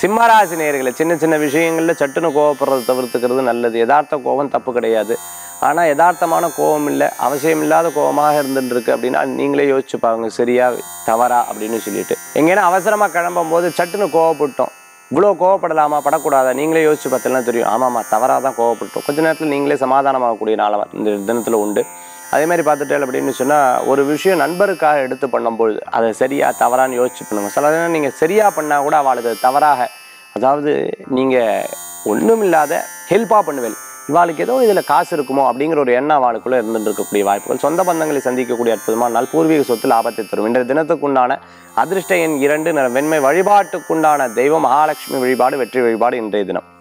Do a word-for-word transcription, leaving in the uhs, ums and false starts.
சிம்ம ராசி நேயர்களே, சின்ன சின்ன விஷயங்களில் சட்டுன்னு கோவப்படுறதை தவிர்த்துக்கிறது நல்லது. யதார்த்த கோபம் தப்பு கிடையாது. ஆனால் யதார்த்தமான கோபம் இல்லை, அவசியம் இல்லாத கோபமாக இருந்துட்டு இருக்கு அப்படின்னா நீங்களே யோசிச்சு பாருங்க, சரியா தவறா அப்படின்னு சொல்லிட்டு. எங்கேனா அவசரமாக கிளம்பும் போது சட்டுன்னு கோவப்பட்டோம், இவ்வளோ கோவப்படலாமா படக்கூடாதா, நீங்களே யோசிச்சு பார்த்தீங்கன்னா தெரியும், ஆமாம்மா தவறாக தான் கோவப்பட்டோம். கொஞ்ச நேரத்தில் நீங்களே சமாதானமாகக்கூடிய நாளாக இந்த தினத்தில் உண்டு. அதே மாதிரி பார்த்துட்டேன் அப்படின்னு சொன்னால், ஒரு விஷயம் நண்பருக்காக எடுத்து பண்ணும்பொழுது அதை சரியாக தவறான்னு யோசிச்சு பண்ணுங்க. சில நேரம் நீங்கள் சரியாக பண்ணால் கூட அவளுக்கு தவறாக, அதாவது நீங்கள் ஒன்றும் இல்லாத ஹெல்ப்பாக பண்ணுவேன், இவாளுக்கு ஏதோ இதில் காசு இருக்குமோ அப்படிங்கிற ஒரு எண்ணம் அவளுக்குள்ளே இருந்துட்டு இருக்கக்கூடிய வாய்ப்புகள். சொந்த பந்தங்களை சந்திக்கக்கூடிய அற்புதமான நாள். பூர்வீக சொத்தில் ஆபத்தை தரும். இன்றைய தினத்துக்குண்டான அதிர்ஷ்ட எண் இரண்டு, நிற வெண்மை. வழிபாட்டுக்குண்டான தெய்வம் மகாலட்சுமி வழிபாடு, வெற்றி வழிபாடு இன்றைய தினம்.